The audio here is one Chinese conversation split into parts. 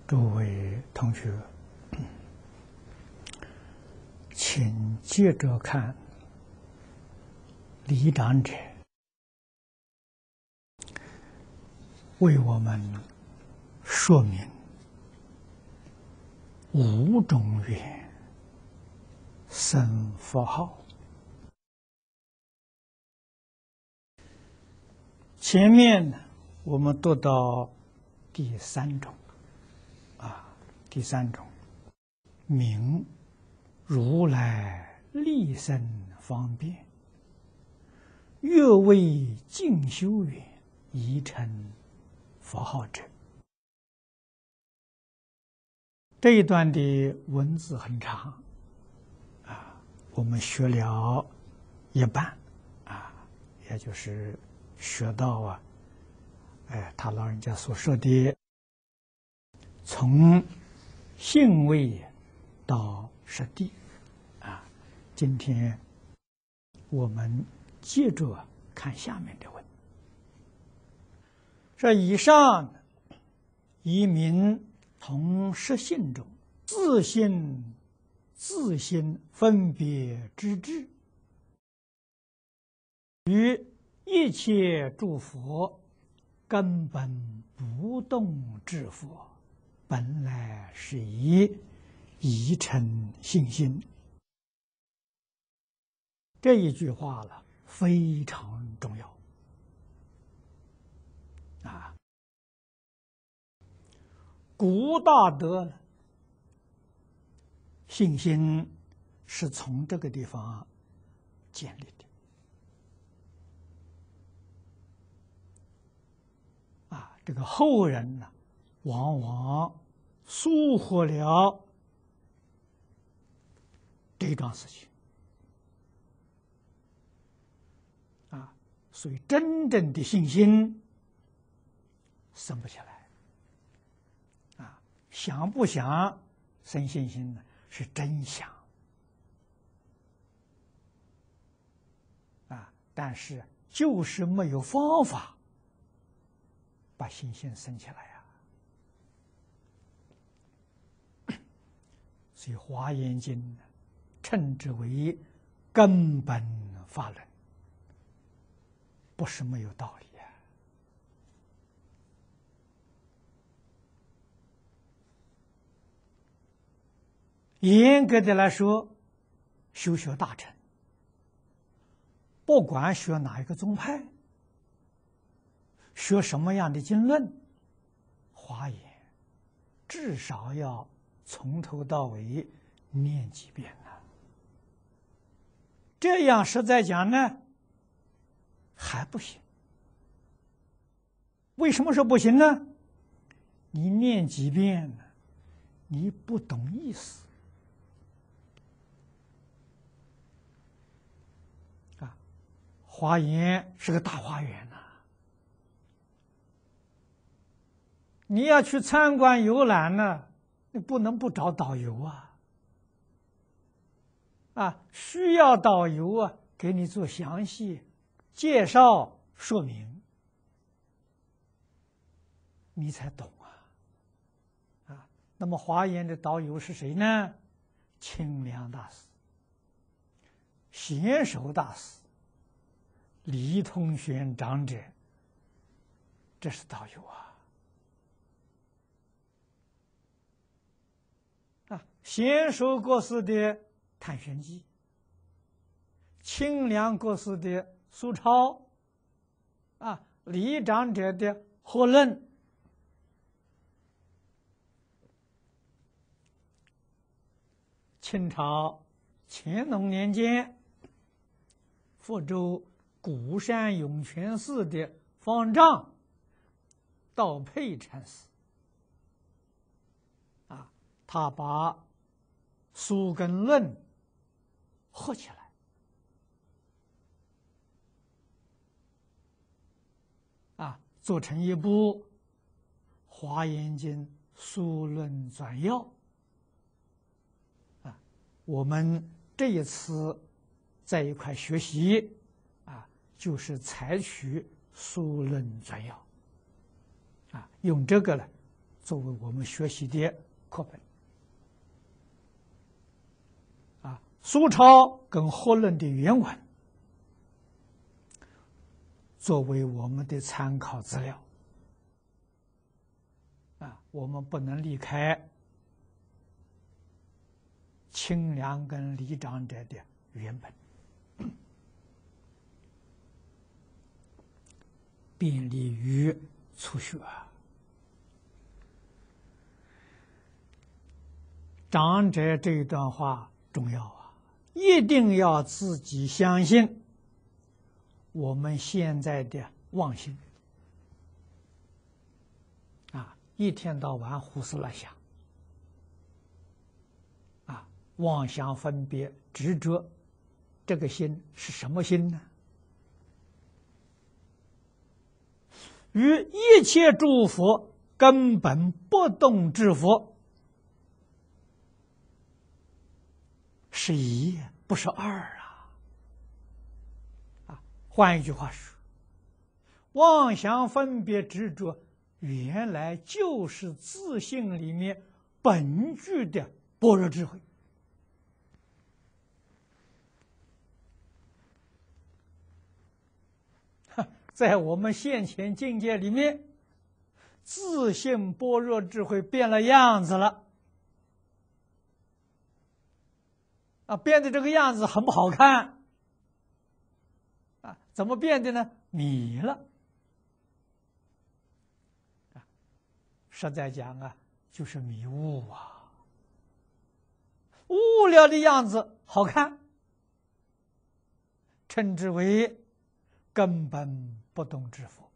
诸位同学，请接着看李长者为我们说明五种缘生佛号。前面我们读到第三种，第三种，名如来利生方便，越为进修缘，宜成佛号者。这一段的文字很长，我们学了一半，也就是学到他老人家所说的，从性位到实地，今天我们接着看下面的文。这以上以名同实性中，自心分别之智，与一切诸佛根本不动之佛，本来是以宜成信心。这一句话了非常重要古大德信心是从这个地方建立的这个后人呢，往往疏忽了这桩事情所以真正的信心生不起来想不想生信心呢？是真想但是就是没有方法把信心生起来所以《华严经》称之为根本法轮，不是没有道理严格的来说，修学大乘，不管学哪一个宗派，学什么样的经论，华严至少要从头到尾念几遍这样实在讲呢，还不行。为什么说不行呢？你念几遍呢？你不懂意思华严是个大花园你要去参观游览呢，你不能不找导游需要导游给你做详细介绍说明，你才懂那么华严的导游是谁呢？清凉大师、贤首大师、李通玄长者，这是导游贤首国师的《探玄记》，清凉国师的《苏超》，李长者的《惑论》。清朝乾隆年间，福州鼓山涌泉寺的方丈道佩禅师他把苏跟论合起来做成一部《华严经苏论纂要》我们这一次在一块学习就是采取苏论纂要用这个呢作为我们学习的课本。苏超跟霍论的原文作为我们的参考资料。我们不能离开清凉跟李长者的原本，便利于初学。长者这一段话重要啊，一定要自己相信我们现在的妄心一天到晚胡思乱想妄想分别执着，这个心是什么心呢？与一切诸佛根本不动之佛是一，不是二换一句话说，妄想分别执着原来就是自性里面本具的般若智慧。在我们现前境界里面，自性般若智慧变了样子了变的这个样子很不好看怎么变的呢？迷了实在讲就是迷雾悟了的样子好看，称之为根本不动之佛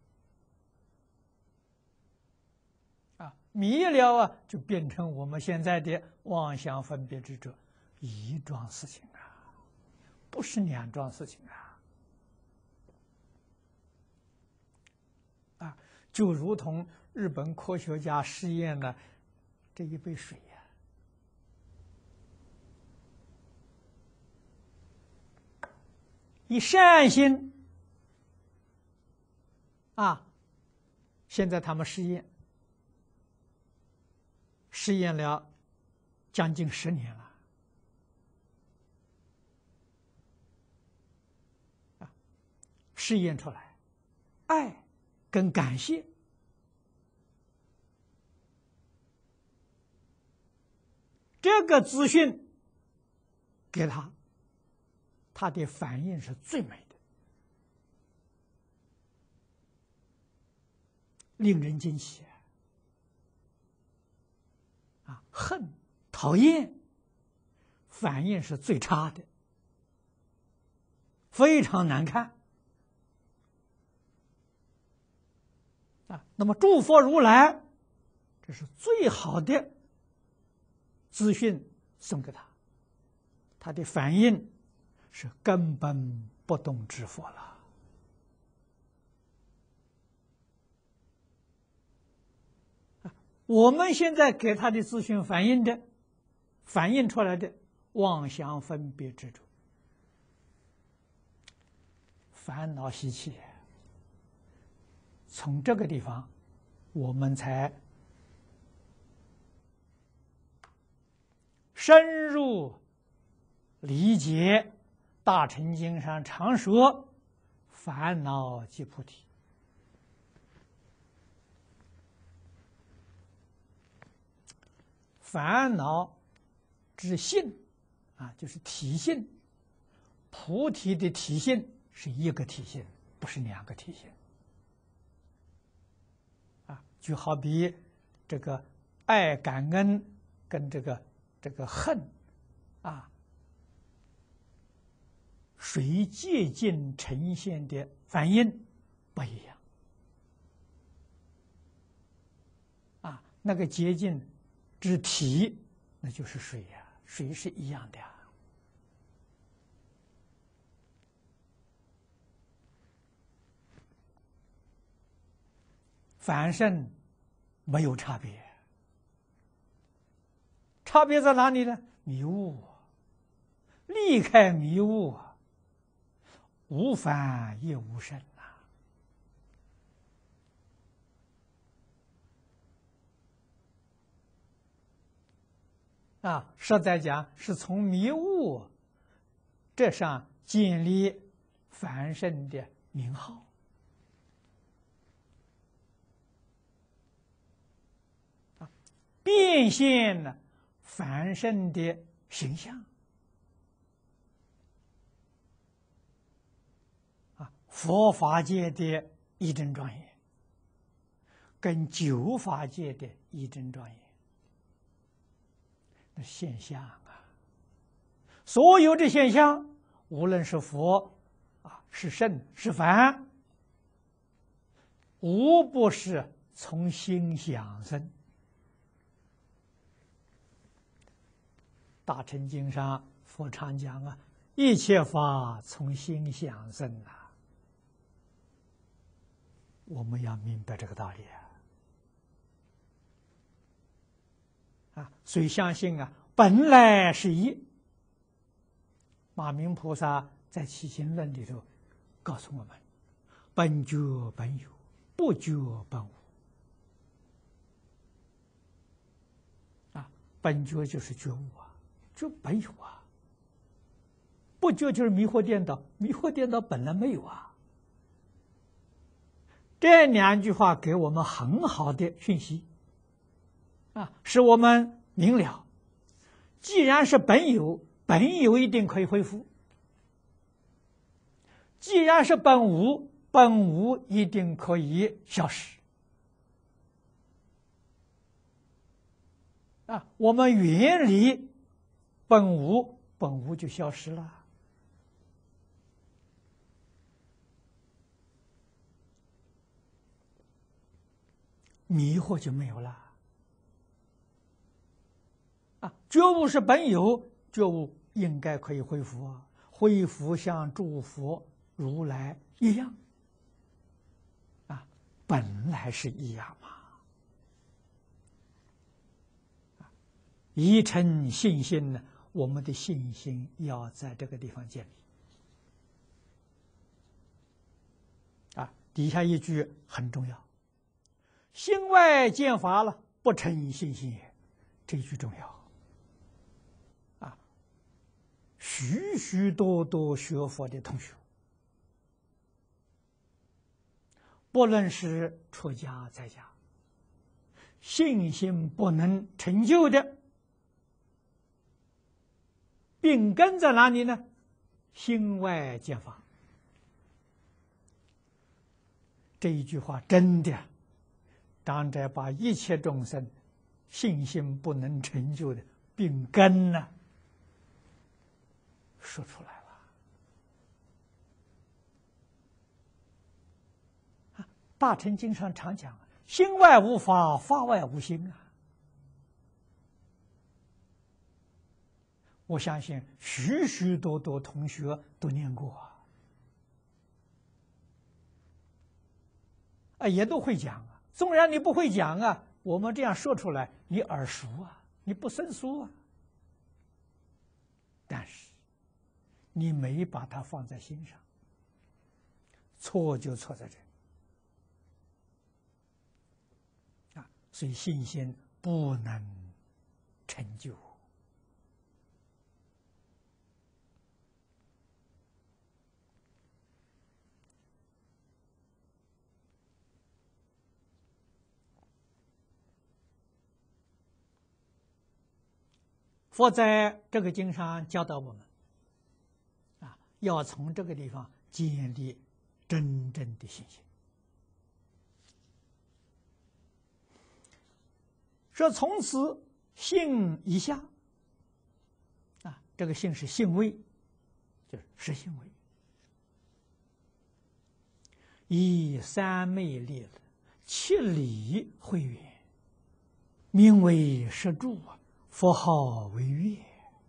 迷了就变成我们现在的妄想分别执着一桩事情不是两桩事情就如同日本科学家试验了这一杯水以善心现在他们试验了将近10年了试验出来爱跟感谢这个资讯给他的反应是最美的，令人惊喜恨讨厌反应是最差的，非常难看那么诸佛如来这是最好的资讯送给他，他的反应是根本不动之佛了我们现在给他的资讯反映出来的妄想分别执着烦恼习气，从这个地方我们才深入理解大乘经上常说烦恼即菩提烦恼之性就是体性，菩提的体性是一个体性，不是两个体性就好比这个爱感恩跟这个恨随界境呈现的反应不一样那个洁净之体那就是水水是一样的凡圣没有差别，差别在哪里呢？迷雾，离开迷雾无凡亦无圣实在讲是从迷悟这上建立凡圣的名号。变现了凡圣的形象。佛法界的一真庄严，跟九法界的一真庄严，那现象啊，所有的现象，无论是佛是圣是凡，无不是从心想生。大乘经上佛常讲一切法从心想生我们要明白这个道理所以相信本来是一。马明菩萨在《起心论》里头告诉我们：本觉本有，不觉本无。本觉就是觉悟就本有不觉就是迷惑颠倒，迷惑颠倒本来没有这两句话给我们很好的讯息使我们明了，既然是本有，本有一定可以恢复；既然是本无，本无一定可以消失我们远离本无，本无就消失了。迷惑就没有了觉悟是本有，觉悟应该可以恢复恢复像诸佛如来一样本来是一样嘛。依称信心呢，我们的信心要在这个地方建立底下一句很重要：心外见法了，不成信心也。这句重要许许多多学佛的同学，不论是出家在家，信心不能成就的，病根在哪里呢？心外见法。这一句话真的当着把一切众生信心不能成就的病根说出来了大乘经上常讲心外无法，法外无心我相信许许多多同学都念过也都会讲纵然你不会讲我们这样说出来你耳熟你不生疏但是你没把它放在心上，错就错在这所以信心不能成就佛在这个经上教导我们要从这个地方建立真正的信心。说从此信以下这个信是信位，就是实信位，以三昧力七理慧远，名为实住佛号为乐。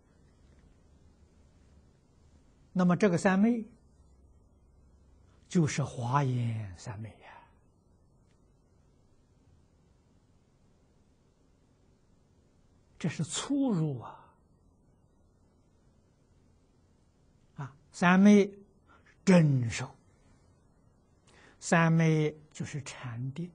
那么这个三昧就是华严三昧这是粗入三昧真受，三昧就是禅定，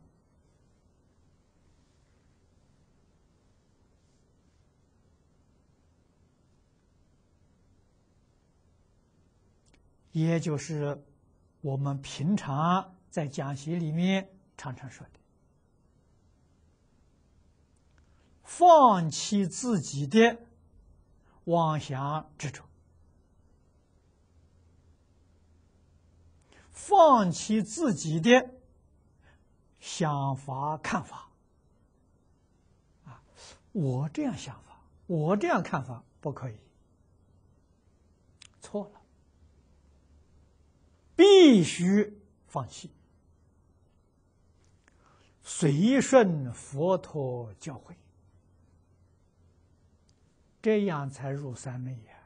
也就是我们平常在讲习里面常常说的，放弃自己的妄想执着，放弃自己的想法看法。我这样想法，我这样看法不可以，错了，必须放弃，随顺佛陀教诲，这样才入三昧呀。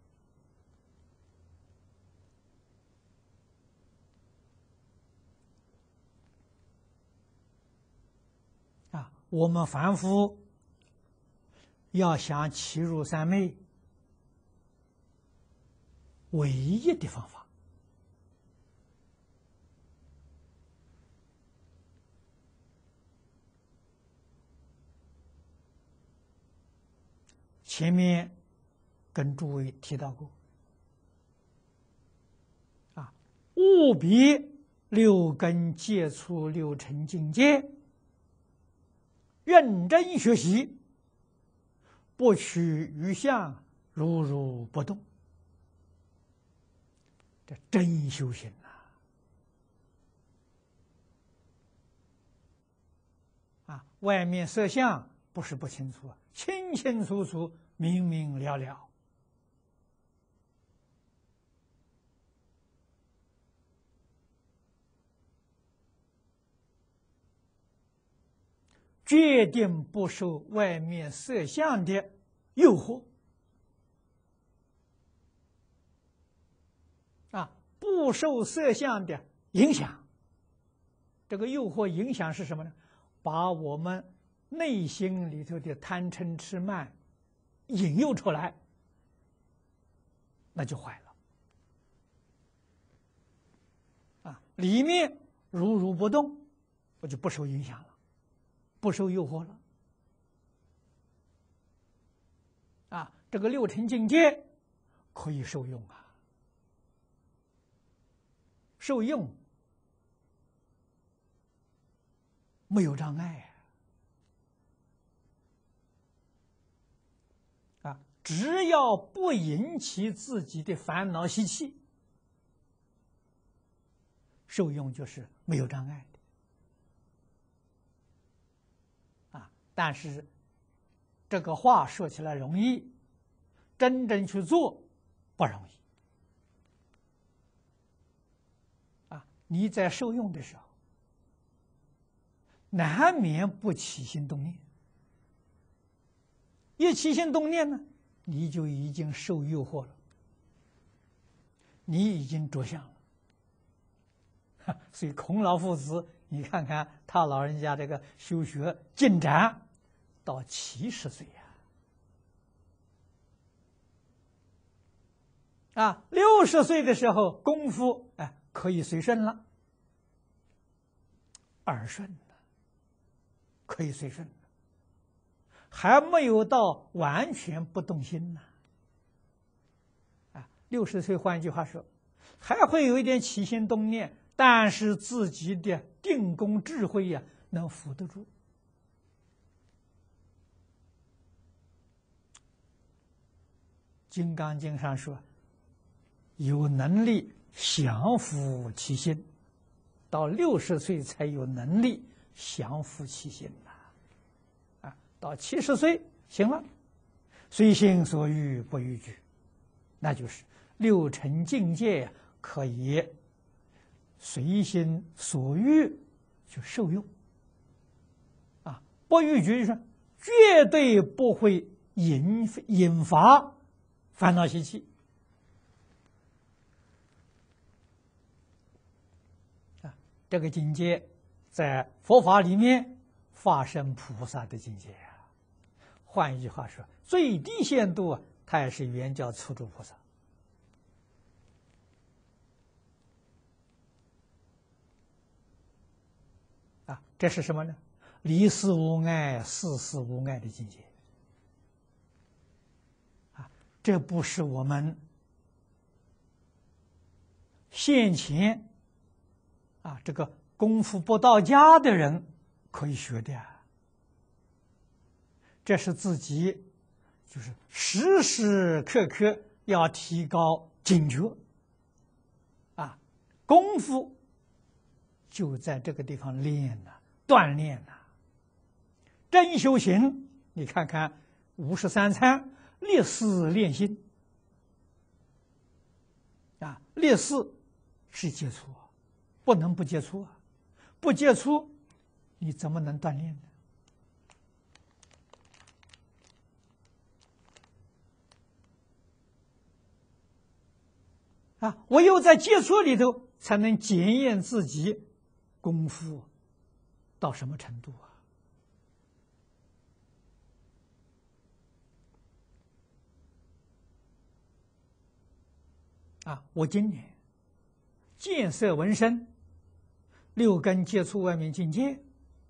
我们凡夫要想起入三昧，唯一的方法，前面跟诸位提到过，务必六根接触六尘境界，认真学习，不取于相，如如不动，这真修行外面色相不是不清楚，清清楚楚，明明了了。决定不受外面色相的诱惑，不受色相的影响。这个诱惑影响是什么呢？把我们内心里头的贪嗔痴慢引诱出来，那就坏了。里面如如不动，我就不受影响了，不受诱惑了。这个六尘境界可以受用受用没有障碍只要不引起自己的烦恼习气，受用就是没有障碍的但是这个话说起来容易，真正去做不容易你在受用的时候，难免不起心动念，一起心动念呢，你就已经受诱惑了，你已经着相了。所以孔老夫子，你看看他老人家这个修学进展到70岁60岁的时候功夫可以随顺了，耳顺了，可以随顺了，还没有到完全不动心呢。60岁，换句话说，还会有一点起心动念，但是自己的定功智慧能扶得住。金刚经上说，有能力降伏其心，到60岁才有能力降伏其心到70岁行了，随心所欲不逾矩，那就是六尘境界可以随心所欲去受用不逾矩是绝对不会引发烦恼习气这个境界在佛法里面发生菩萨的境界换一句话说，最低限度它也是圆教初住菩萨这是什么呢？离事无碍，事事无碍的境界这不是我们现前这个功夫不到家的人可以学的啊。这是自己就是时时刻刻要提高警觉功夫就在这个地方练锻炼真修行，你看看53参立誓练心立誓是接触不能不接触不接触你怎么能锻炼呢？唯有在接触里头，才能检验自己功夫到什么程度我今年见色闻声6根接触外面境界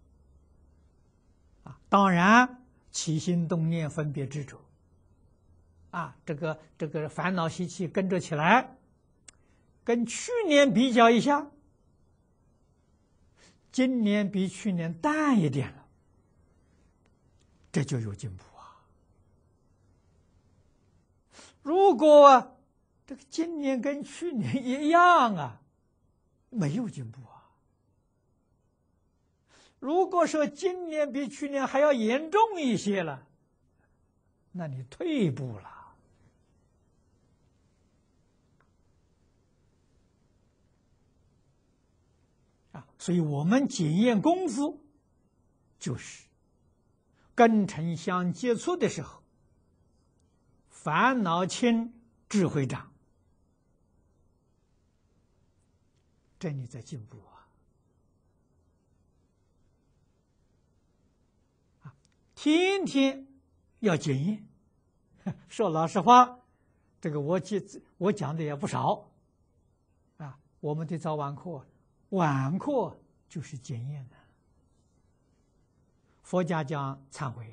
当然起心动念分别执着这个烦恼习气跟着起来，跟去年比较一下，今年比去年淡一点了，这就有进步如果这个今年跟去年一样没有进步如果说今年比去年还要严重一些了，那你退步了所以我们检验功夫，就是根尘相接触的时候，烦恼轻，智慧长，这你在进步天天要检验。说老实话，这个我讲的也不少我们的早晚课，晚课就是检验的。佛家讲忏悔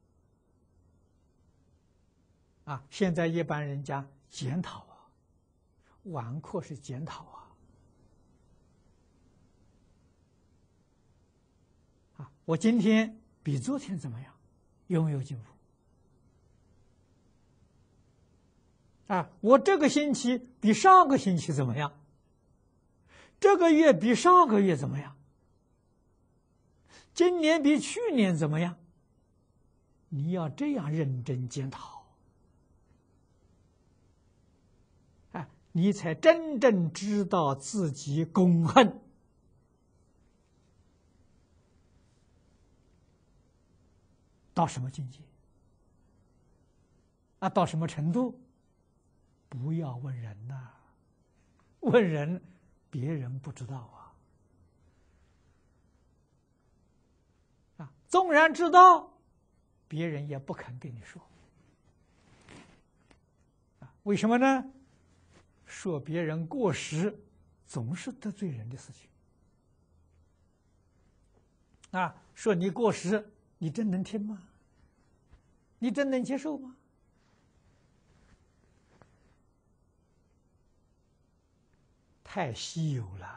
现在一般人家检讨晚课是检讨我今天比昨天怎么样？有没有进步？我这个星期比上个星期怎么样？这个月比上个月怎么样？今年比去年怎么样？你要这样认真检讨你才真正知道自己功恨到什么境界到什么程度？不要问人问人别人不知道纵然知道，别人也不肯跟你说为什么呢？说别人过失总是得罪人的事情说你过失，你真能听吗？你真能接受吗？太稀有了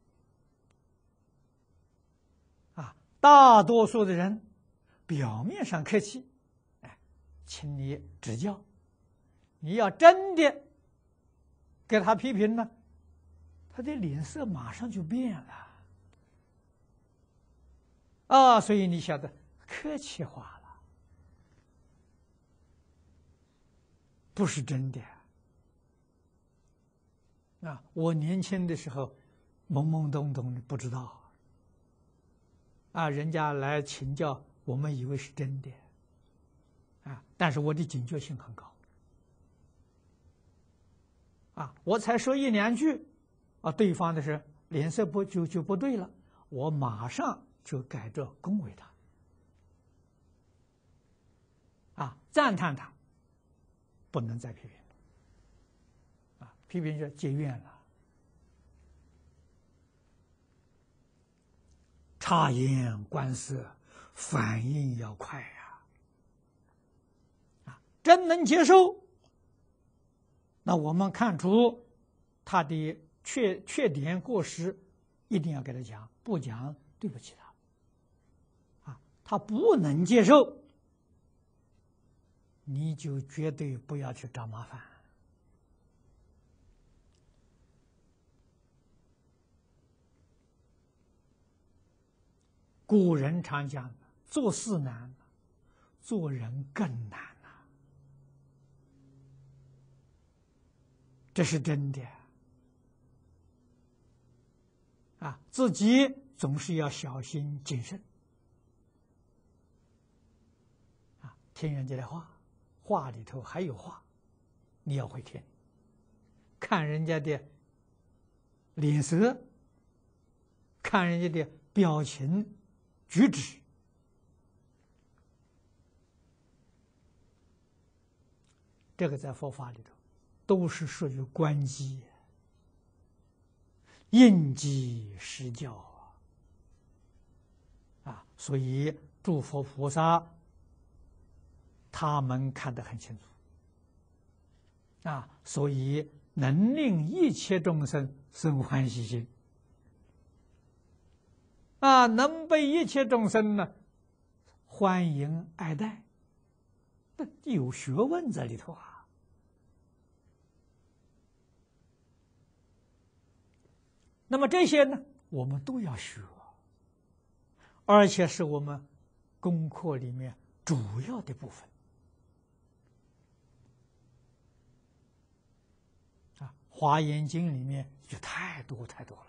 大多数的人表面上客气请你指教，你要真的给他批评呢，他的脸色马上就变了所以你晓得客气话了，不是真的我年轻的时候懵懵懂懂的不知道人家来请教，我们以为是真的但是我的警觉性很高我才说一两句对方的是脸色就不对了，我马上就改着恭维他赞叹他，不能再批评批评就结怨了。察言观色，反应要快真能接受，那我们看出他的缺点过失，一定要给他讲，不讲对不起他，他不能接受，你就绝对不要去找麻烦。古人常讲，做事难，做人更难啊，这是真的自己总是要小心谨慎听人家的话，话里头还有话，你要会听，看人家的脸色，看人家的表情举止，这个在佛法里头都是属于观机，应机施教所以诸佛菩萨他们看得很清楚所以能令一切众生生欢喜心能被一切众生呢欢迎爱戴，那有学问在里头那么这些呢，我们都要学，而且是我们功课里面主要的部分华严经里面就太多太多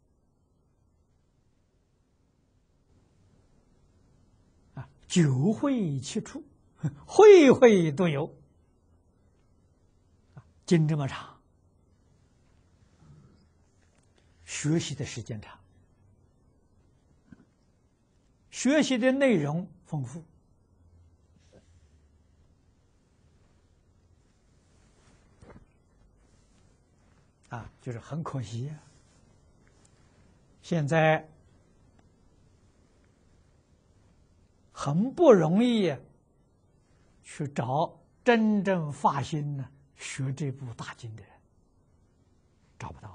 了九会七处，会会都有经这么长，学习的时间长，学习的内容丰富就是很可惜现在很不容易去找真正发心呢学这部大经的人，找不到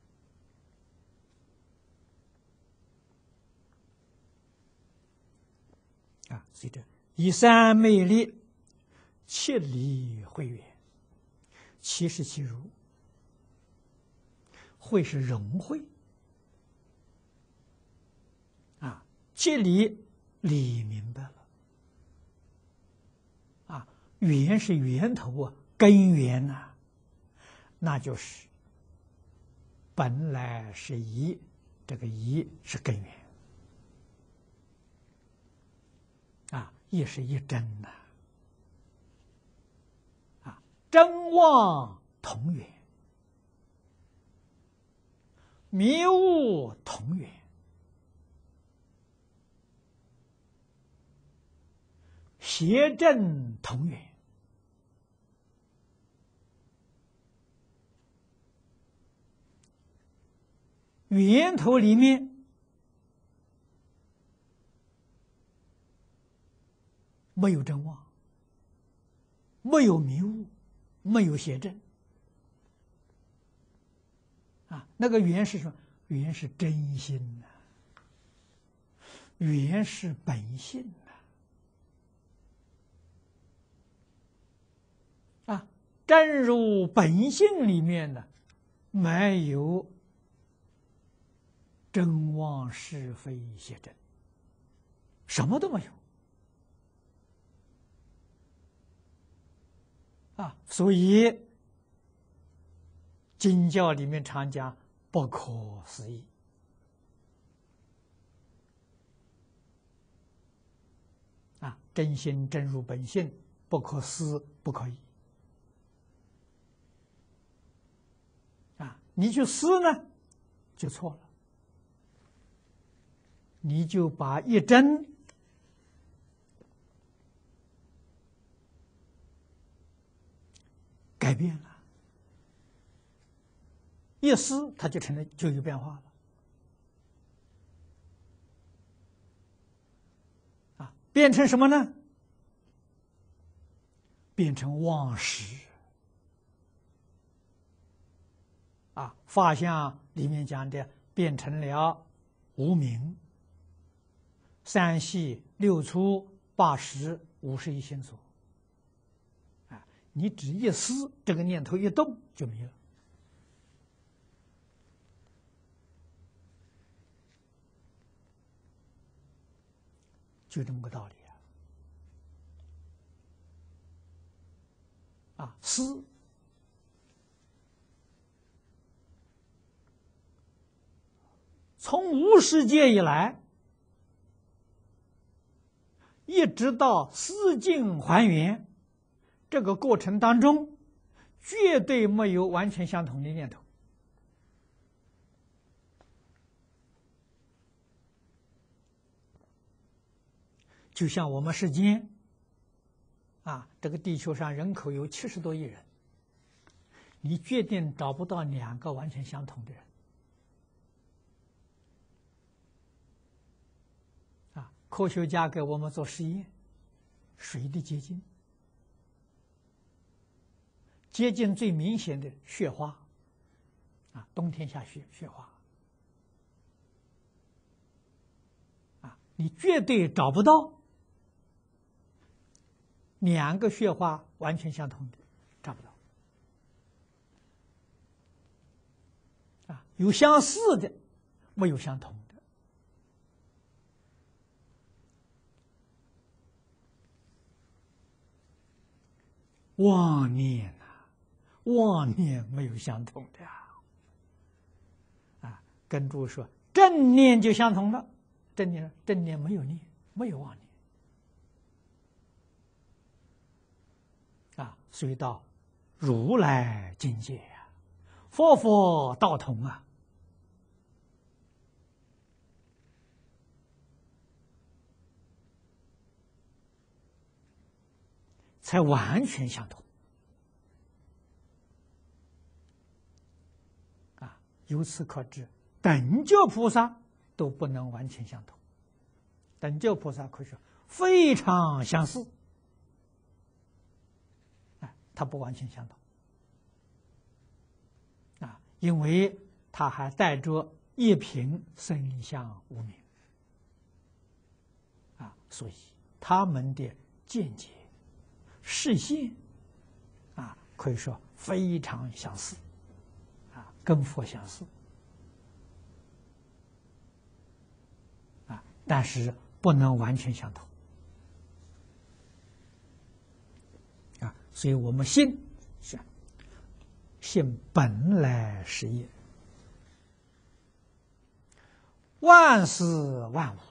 所以这以三昧力，切理慧远，其实其如，慧是融会切理理明白了源是源头根源那就是本来是一，这个一是根源也是一真真妄同源，迷悟同源，邪正同源，源头里面没有真妄，没有迷悟，没有邪正那个缘是什么？缘是真心缘是本性真如本性里面呢，没有真妄是非邪正，什么都没有所以经教里面常讲不可思议真心真如本性，不可思不可议你去思呢就错了，你就把一真改变了，一思它就成了，就有变化了变成什么呢？变成妄识法相里面讲的变成了无明、三细、六粗、八识、51心所。你只一思，这个念头一动就没了，就这么个道理思从无始界以来，一直到思境还原这个过程当中，绝对没有完全相同的念头。就像我们世间这个地球上人口有70多亿人，你决定找不到2个完全相同的人。科学家给我们做实验，水的结晶，结晶最明显的雪花，冬天下雪花，你绝对找不到2个雪花完全相同的，找不到。有相似的，没有相同的。妄念妄念没有相同的跟诸位说，正念就相同了。正念没有念，没有妄念所以到如来境界佛佛道同才完全相同由此可知，等觉菩萨都不能完全相同，等觉菩萨可以说非常相似，它不完全相同因为它还带着一品生相无明所以他们的见解视线可以说非常相似跟佛相似但是不能完全相同所以我们信是信本来是业，万事万物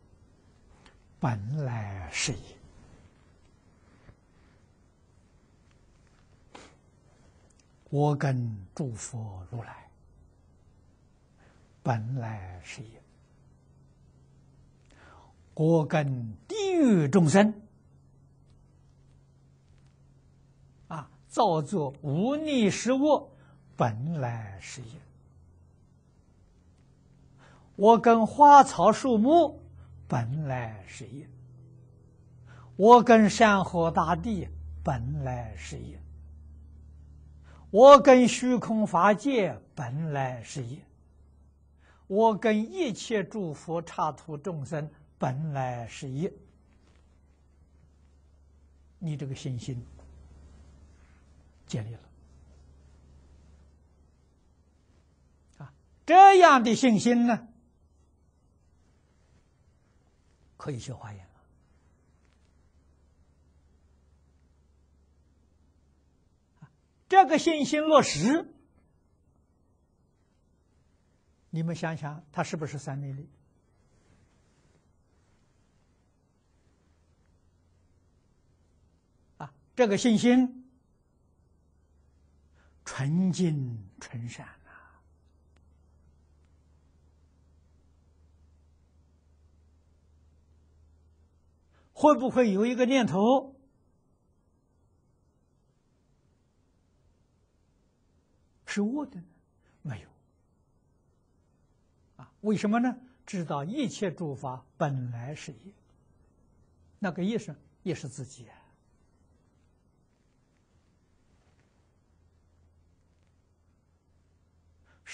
本来是业。我跟诸佛如来本来是业，我跟地狱众生造作无逆十恶本来是业，我跟花草树木本来是业，我跟山河大地本来是业，我跟虚空法界本来是业，我跟一切诸佛刹土众生本来是业。你这个信心建立了这样的信心呢，可以学华严了。这个信心落实，你们想想，它是不是三昧力？这个信心纯净纯善会不会有一个念头是恶的呢？没有为什么呢？知道一切诸法本来是业，那个业是自己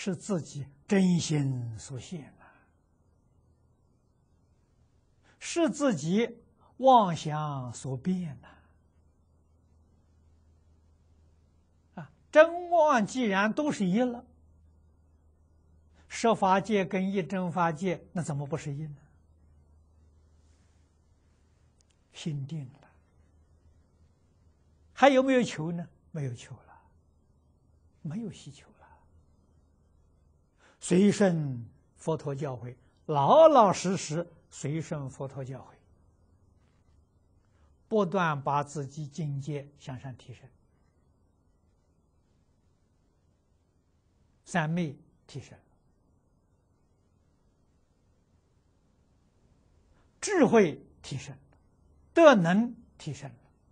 是自己真心所现的，是自己妄想所变的。真妄既然都是一了，设法界跟一真法界，那怎么不是一呢？心定了，还有没有求呢？没有求了，没有希求了。随顺佛陀教诲，老老实实随顺佛陀教诲，不断把自己境界向上提升。三昧提升，智慧提升，德能提升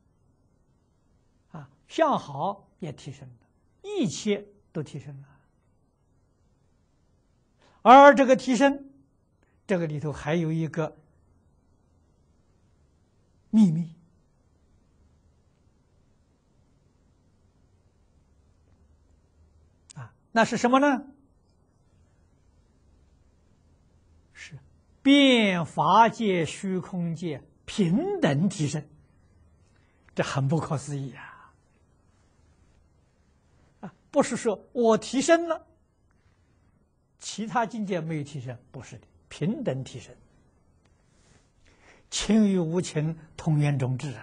了，相好也提升了，一切都提升了。而这个提升，这个里头还有一个秘密，那是什么呢？是变法界、虚空界平等提升，这很不可思议不是说我提升了，其他境界没有提升，不是的，平等提升，情与无情同源种质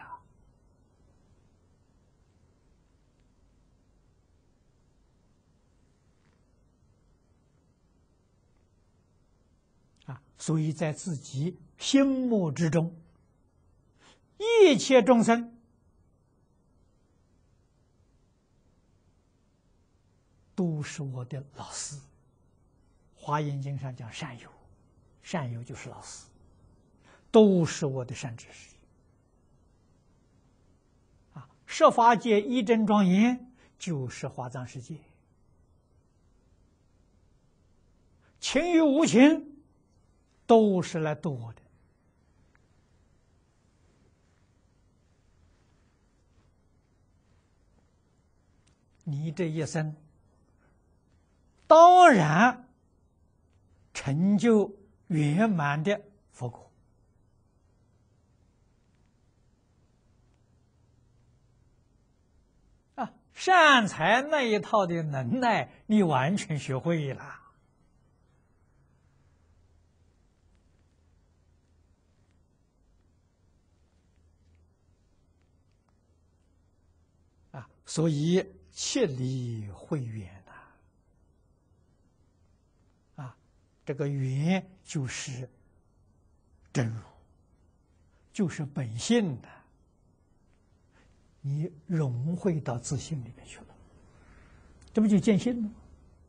所以在自己心目之中，一切众生都是我的老师。华严经上讲善友，善友就是老师，都是我的善知识。设法界一真庄严就是华藏世界，情与无情都是来度我的。你这一生当然成就圆满的佛果，善财那一套的能耐你完全学会了。所以切离慧远这个缘就是真如，就是本性你融会到自性里面去了，这不就见性了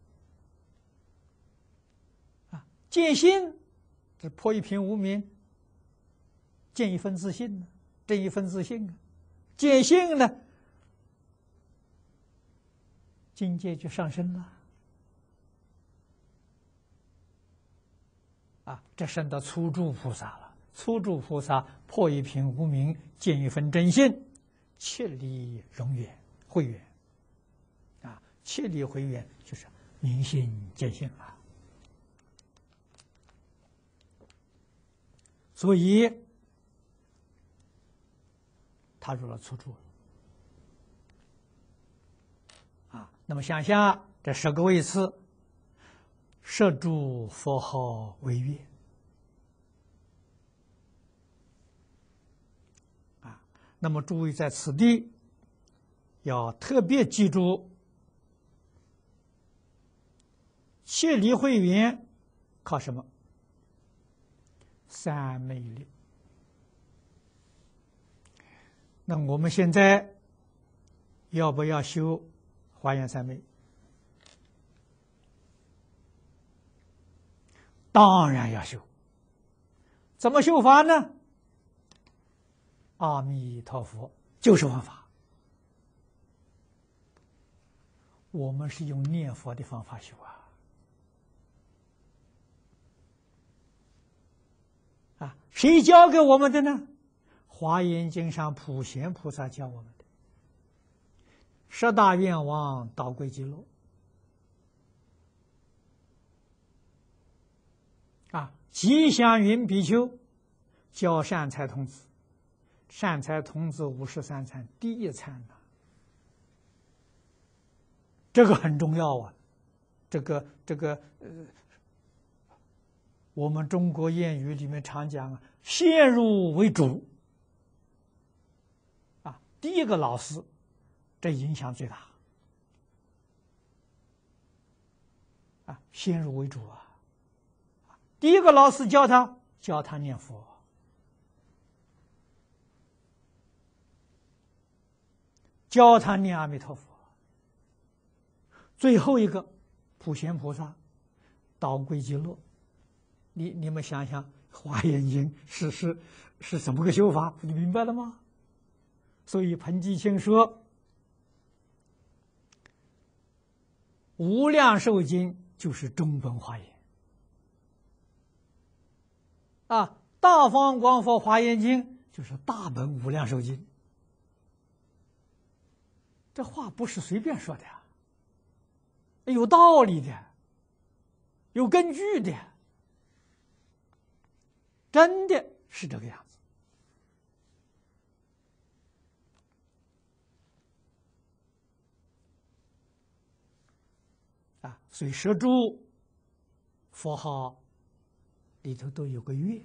吗？见性，这破一品无明，见一分自性这一分自性见性呢，境界就上升了这升到初住菩萨了。初住菩萨破一品无明，见一分真性，切离融远慧远切离慧远就是明心见性所以他入了初住那么想象这10个位次，摄诸佛号为乐那么诸位在此地要特别记住，切离慧远靠什么？三昧力。那我们现在要不要修华严三昧？当然要修。怎么修法呢？阿弥陀佛就是方法。我们是用念佛的方法修谁教给我们的呢？华严经上普贤菩萨教我们的。10大愿王导归极乐， 吉祥云比丘教善财童子，善财童子53参第一参呢，这个很重要啊。我们中国谚语里面常讲啊，先入为主第一个老师，这影响最大先入为主第一个老师教他念佛，教他念阿弥陀佛。最后一个普贤菩萨导归极乐。你们想想，《华严经》是怎么个修法？你明白了吗？所以彭基清说，无量寿经就是中本华严大方广佛华严经就是大本无量寿经。这话不是随便说的呀，有道理的，有根据的，真的是这个样子所以十诸佛号里头都有个月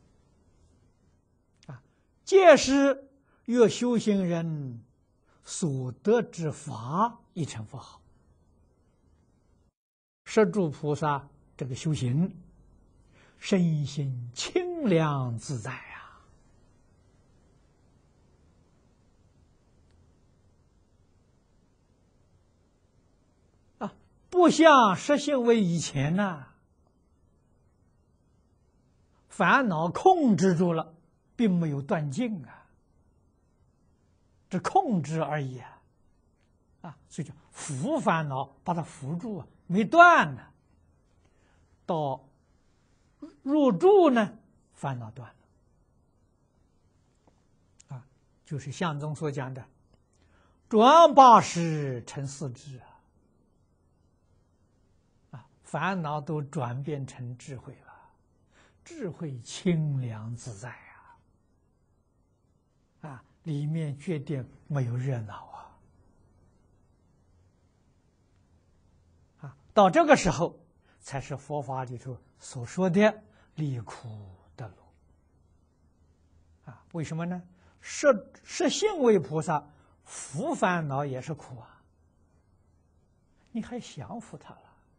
届时越修行人所得之法一成佛号。十诸菩萨这个修行，身心清凉自在不像实行为以前烦恼控制住了，并没有断尽只控制而已所以叫伏烦恼，把它伏住没断呢。到入住呢，烦恼断了就是相宗所讲的转80成4智烦恼都转变成智慧了，智慧清凉自在里面绝对没有热闹到这个时候，才是佛法里头所说的离苦得乐为什么呢？实行为菩萨伏烦恼也是苦你还降伏他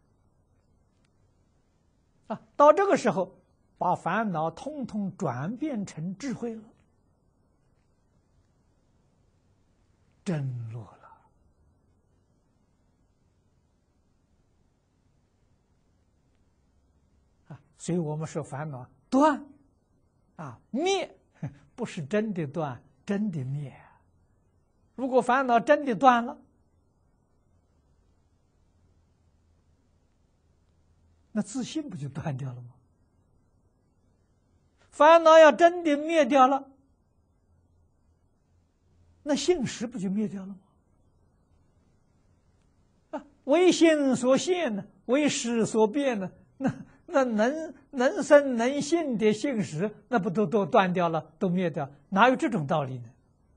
了到这个时候，把烦恼通通转变成智慧了，真乐了所以我们说烦恼断灭，不是真的断，真的灭如果烦恼真的断了，那自信不就断掉了吗？烦恼要真的灭掉了，那性实不就灭掉了吗？为心所现呢，为识所变呢，那能生能信的性实，那不都断掉了，都灭掉？哪有这种道理呢？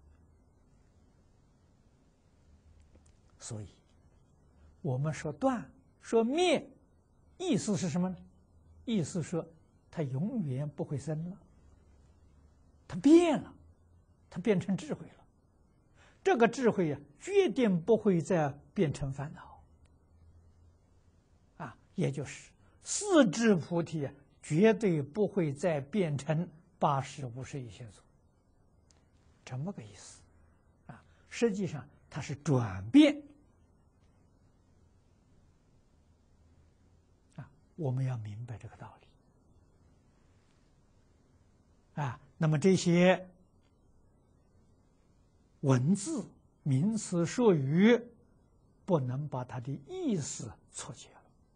所以，我们说断说灭，意思是什么呢？意思说，它永远不会生了，它变了，它变成智慧了。这个智慧决定不会再变成烦恼也就是四智菩提绝对不会再变成80、51现所，这么个意思实际上它是转变我们要明白这个道理那么这些文字、名词、术语，不能把它的意思错解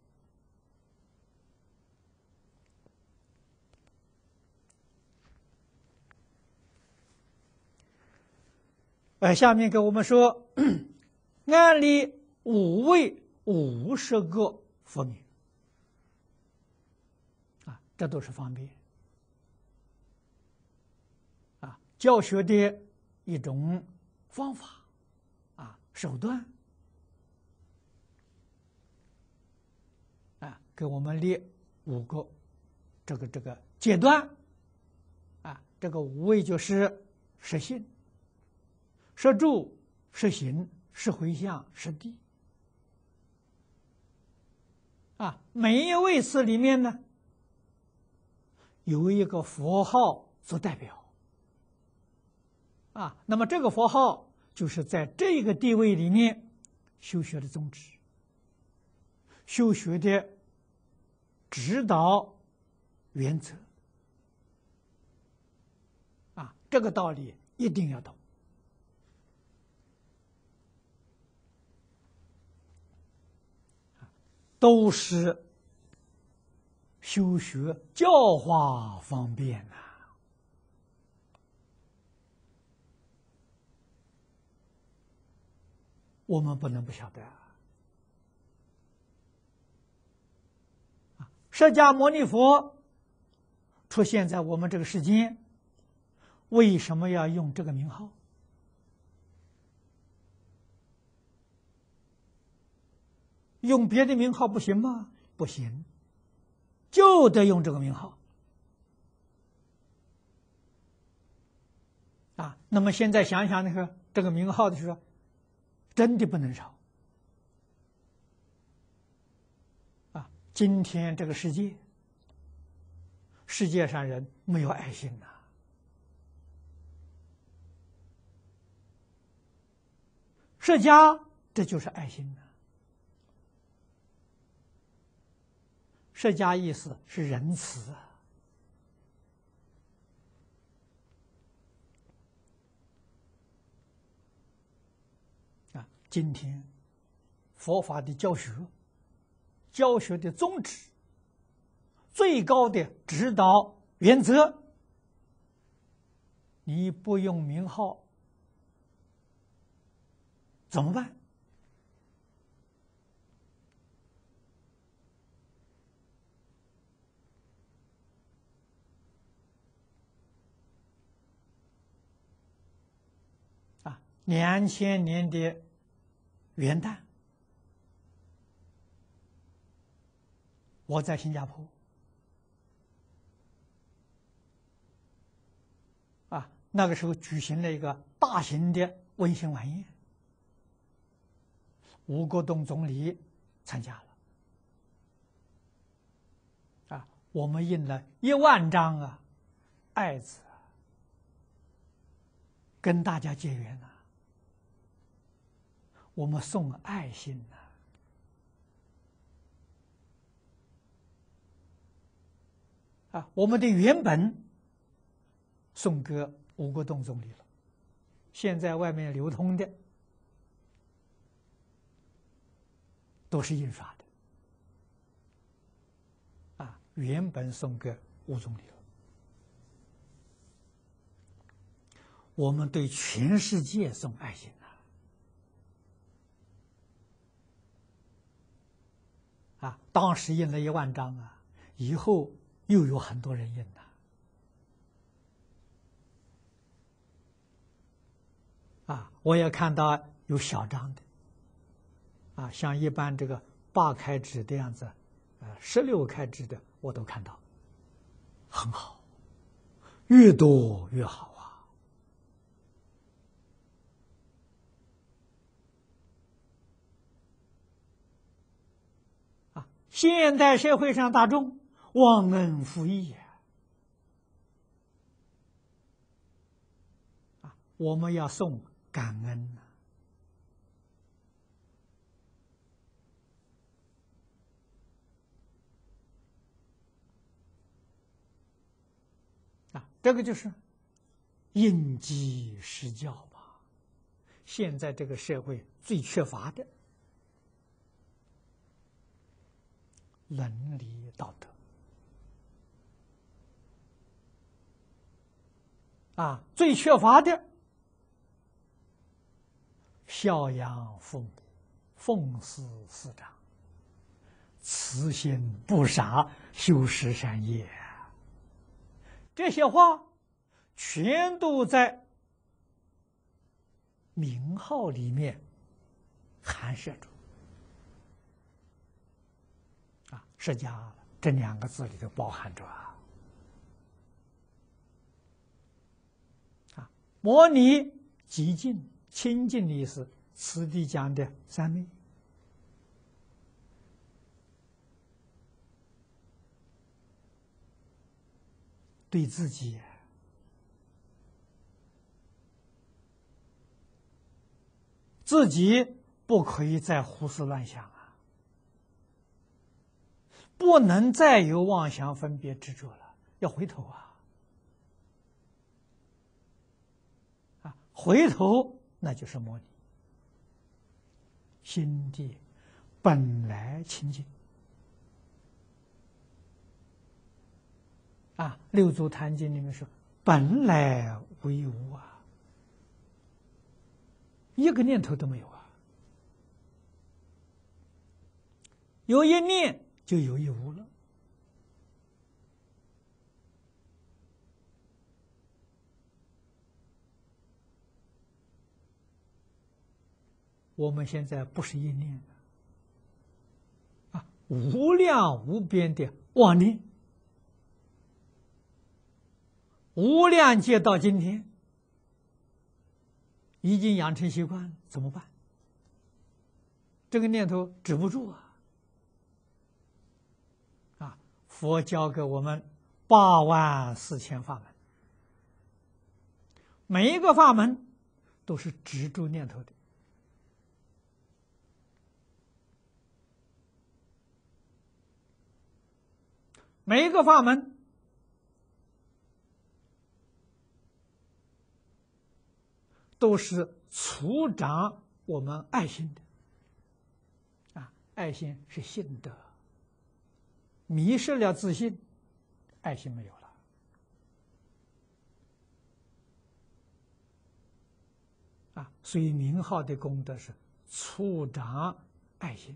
了。下面给我们说，安立5位50个佛名这都是方便啊，教学的一种方法啊，手段啊，给我们列5个这个阶段啊，这个5位就是实信、实住、实行、实回向、实地啊，每一位次里面呢，有一个佛号做代表啊，那么这个佛号就是在这个地位里面修学的宗旨、修学的指导原则啊，这个道理一定要懂。都是修学教化方便呐、我们不能不晓得啊。释迦牟尼佛出现在我们这个世间，为什么要用这个名号？用别的名号不行吗？不行，就得用这个名号啊。那么现在想想那个这个名号的时候，真的不能少啊。今天这个世界上人没有爱心呐、释迦这就是爱心呐、释迦意思是仁慈啊。今天佛法的教学的宗旨，最高的指导原则，你不用名号怎么办？啊，2000年的元旦，我在新加坡啊，那个时候举行了一个大型的温馨晚宴，吴国栋总理参加了啊，我们印了1万张啊爱字，跟大家结缘呐、我们送爱心呐、啊，我们的原本送给吴国栋总理了，现在外面流通的都是印刷的啊，原本送给吴总理了。我们对全世界送爱心啊，当时印了1万张啊，以后又有很多人印了啊，我也看到有小张的啊，像一般这个8开纸的样子，16开纸的我都看到，很好，越多越好啊！现代社会上大众忘恩负义啊，我们要送感恩啊，这个就是应机施教吧。现在这个社会最缺乏的伦理道德啊，最缺乏的孝养父母、奉事师长、慈心不杀、修持善业这些话全都在名号里面含摄着啊，释迦这2个字里头包含着啊，摩尼极尽清净的意思，此地讲的三昧。对自己不可以再胡思乱想啊，不能再有妄想分别执着了，要回头啊，回头那就是摩尼，心地本来清净啊，《六祖坛经》里面说本来无一物啊，一个念头都没有啊，有一念就有一无了。我们现在不是一念啊，无量无边的妄念，无量劫到今天，已经养成习惯了，怎么办？这个念头止不住啊！佛教给我们84000法门，每一个法门都是止住念头的。每一个法门都是促长我们爱心的啊，爱心是信德，迷失了自信，爱心没有了啊，所以名号的功德是促长爱心。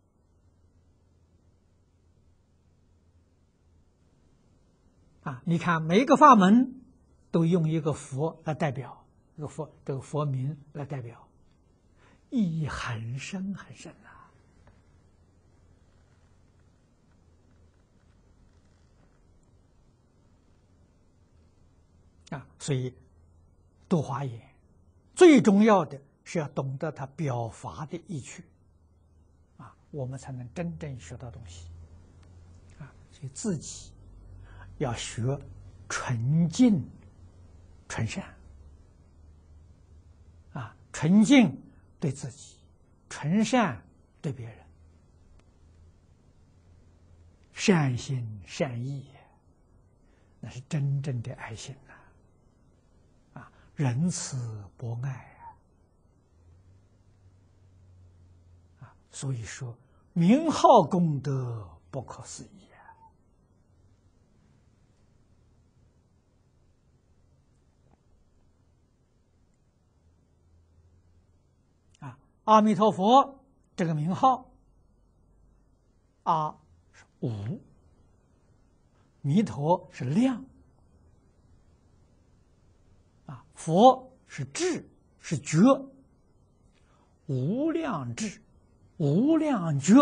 啊，你看每一个法门都用一个佛来代表，这个佛名来代表，意义很深很深啊！所以度华严最重要的是要懂得它表法的意趣啊，我们才能真正学到东西啊！所以自己要学纯净纯善啊，纯净对自己，纯善对别人，善心善意，那是真正的爱心啊，仁慈博爱啊，所以说名号功德不可思议。阿弥陀佛这个名号，阿是无，弥陀是量，啊，佛是智是觉，无量智，无量觉，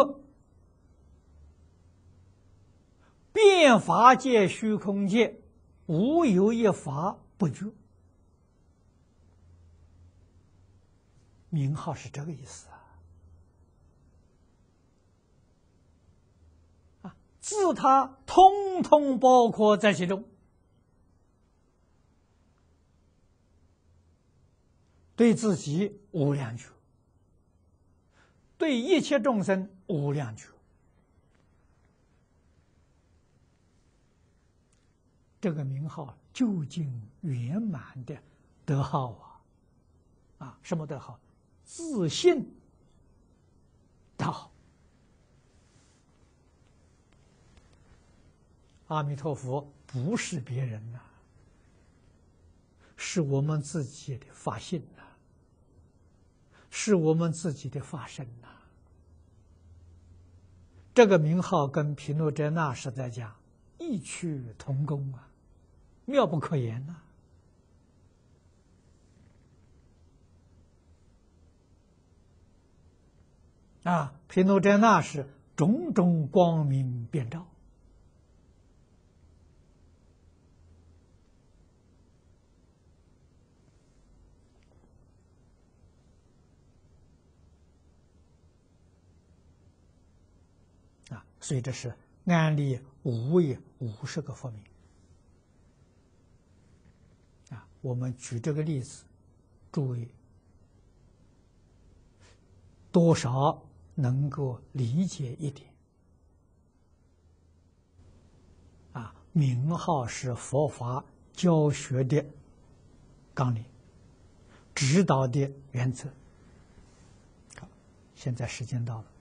遍法界虚空界，无有一法不觉。名号是这个意思啊，自他通通包括在其中，对自己无量觉，对一切众生无量觉。这个名号究竟圆满的德号啊，什么德号？自信道好。阿弥陀佛不是别人呐，是我们自己的发心呐，是我们自己的发身呐。这个名号跟毗卢遮那时代讲异曲同工妙不可言呐！毗卢遮那是种种光明遍照。所以这是安立无为50个佛名。我们举这个例子，诸位多少能够理解一点。名号是佛法教学的纲领，指导的原则。好，现在时间到了。